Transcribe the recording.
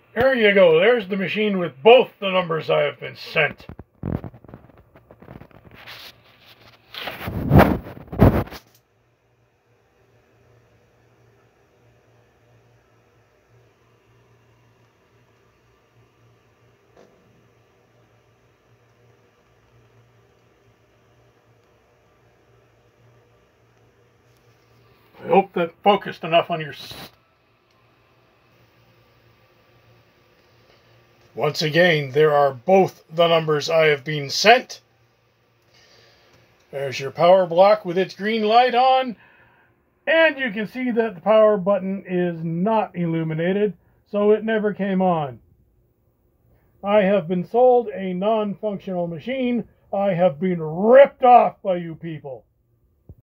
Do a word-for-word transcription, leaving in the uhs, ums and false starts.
There you go. There's the machine with both the numbers I have been sent. I hope that focused enough on your... Once again, there are both the numbers I have been sent. There's your power block with its green light on. And you can see that the power button is not illuminated, so it never came on. I have been sold a non-functional machine. I have been ripped off by you people.